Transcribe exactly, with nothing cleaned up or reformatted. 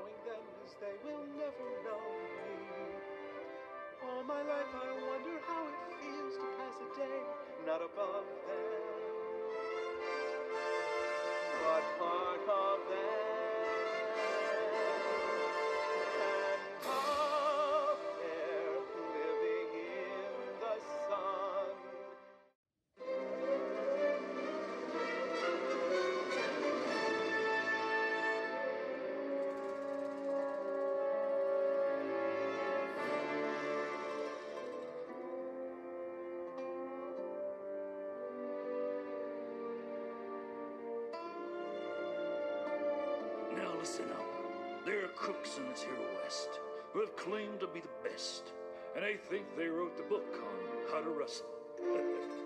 knowing them as they will never know me. All my life I wonder how it feels to pass a day not above them. What part of them? And up there, living in the sun. Now listen up. There are crooks in this here West who have claimed to be the best, and they think they wrote the book on how to wrestle.